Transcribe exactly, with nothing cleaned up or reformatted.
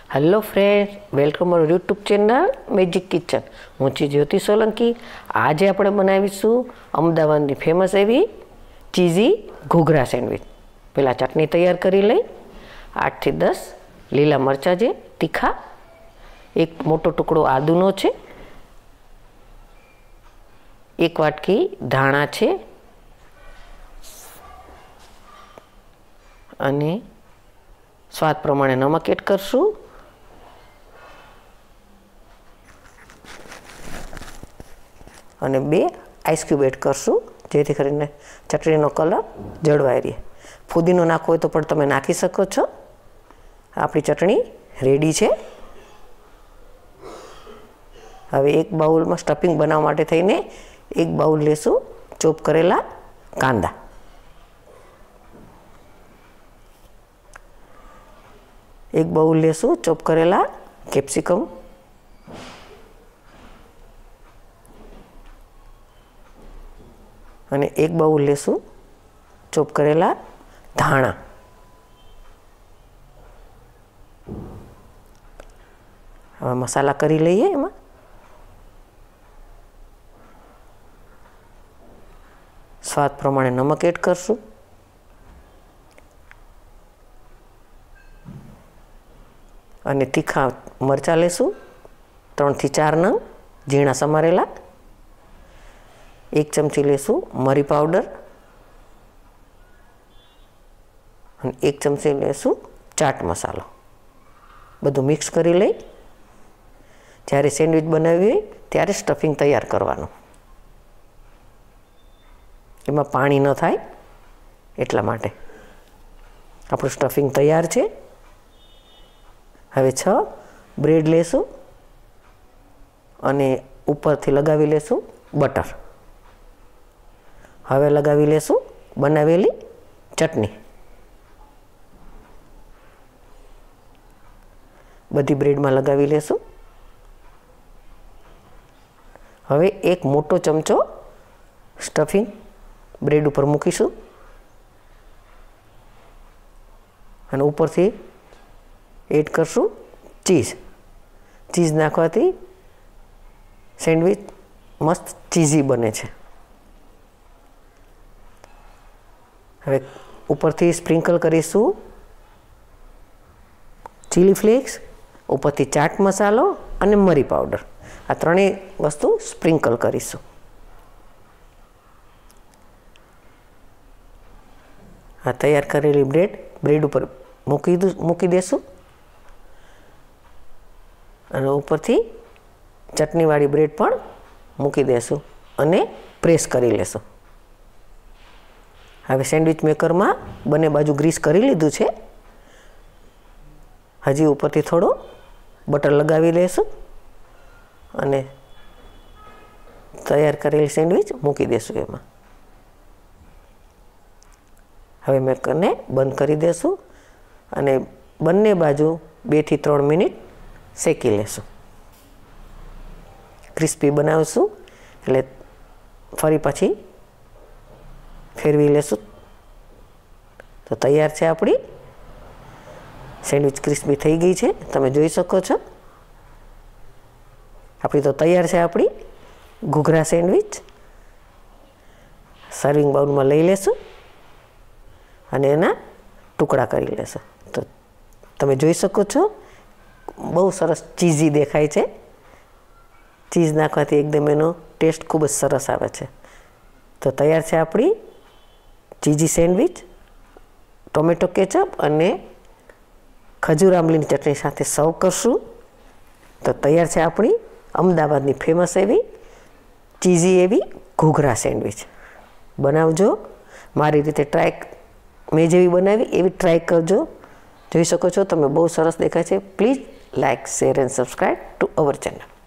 Hello friends, welcome our YouTube channel magic kitchen. हूँ छी ज्योति सोलंकी। आज આપણે બનાવીશું અમદાવાદની ફેમસ એવી ચીઝી ઘૂઘરા સેન્ડવિચ। પહેલાં ચટણી તૈયાર કરી લઈ। આઠથી દસ લીલા મરચાં છે તીખા, એક મોટો ટુકડો આદુનો છે, એક વાટકી ધાણા છે અને સ્વાદ પ્રમાણે નમક એડ કરશું। અને બે આઈસ ક્યુબ એડ કરશું જેથી કરીને ચટણીનો કલર જળવાઈ રહે। ફુદીનો નાખવો હોય તો પણ તમે નાખી શકો છો। આપણી ચટણી રેડી છે। હવે એક બાઉલમાં સ્ટફિંગ બનાવવા માટે થઈને એક બાઉલ લેશું ચોપ કરેલા કાંદા, એક બાઉલ લેશું ચોપ કરેલા કેપ્સિકમ, અને એક બાઉલ લેશું ચોપ કરેલા ધાણા। હવે મસાલા કરી લઈએ। એમાં સ્વાદ પ્રમાણે નમક એડ કરશું, અને તીખા મરચાં લેશું ત્રણથી ચાર નંગ ઝીણા સમારેલા, એક ચમચી લેશું મરી પાવડર અને એક ચમચી લેશું ચાટ મસાલો। બધું મિક્સ કરી લઈ। જ્યારે સેન્ડવિચ બનાવવી હોય ત્યારે સ્ટફિંગ તૈયાર કરવાનું, એમાં પાણી ન થાય એટલા માટે। આપણું સ્ટફિંગ તૈયાર છે। હવે છ બ્રેડ લેશું અને ઉપરથી લગાવી લેશું બટર। હવે લગાવી લેશું બનાવેલી ચટણી। બધી બ્રેડમાં લગાવી લેશું। હવે એક મોટો ચમચો સ્ટફિંગ બ્રેડ ઉપર મૂકીશું અને ઉપરથી એડ કરશું ચીઝ। ચીઝ નાખવાથી સેન્ડવિચ મસ્ત ચીઝી બને છે। હવે ઉપરથી સ્પ્રિંકલ કરીશું ચીલી ફ્લેક્સ, ઉપરથી ચાટ મસાલો અને મરી પાવડર। આ ત્રણેય વસ્તુ સ્પ્રિંકલ કરીશું। આ તૈયાર કરેલી બ્રેડ બ્રેડ ઉપર મૂકી મૂકી દેશું અને ઉપરથી ચટણીવાળી બ્રેડ પણ મૂકી દેશું અને પ્રેસ કરી લેશું। હવે સેન્ડવિચ મેકરમાં બંને બાજુ ગ્રીસ કરી લીધું છે। હજી ઉપરથી થોડો બટર લગાવી લેશું અને તૈયાર કરેલી સેન્ડવિચ મૂકી દેશું એમાં। હવે મેકરને બંધ કરી દેશું અને બંને બાજુ બેથી ત્રણ મિનિટ શેકી લેશું। ક્રિસ્પી બનાવશું એટલે ફરી પછી ફેરવી લેશું તો તૈયાર છે આપણી સેન્ડવિચ। ક્રિસ્પી થઈ ગઈ છે, તમે જોઈ શકો છો। આપણી તો તૈયાર છે આપણી ઘૂઘરા સેન્ડવિચ। સર્વિંગ બાઉલમાં લઈ લેશું અને એના ટુકડા કરી લેશું તો તમે જોઈ શકો છો બહુ સરસ ચીઝી દેખાય છે। ચીઝ નાખવાથી એકદમ એનો ટેસ્ટ ખૂબ જ સરસ આવે છે। તો તૈયાર છે આપણી ચીઝી સેન્ડવિચ ટોમેટો કેચઅપ અને ખજૂર આંબલીની ચટણી સાથે સર્વ કરશું તો તૈયાર છે આપણી અમદાવાદની ફેમસ એવી ચીઝી એવી ઘૂઘરા સેન્ડવિચ। બનાવજો, મારી રીતે ટ્રાય મેં જેવી બનાવી એવી ટ્રાય કરજો। જોઈ શકો છો તમે બહુ સરસ દેખાય છે। Please like, share and subscribe to our channel.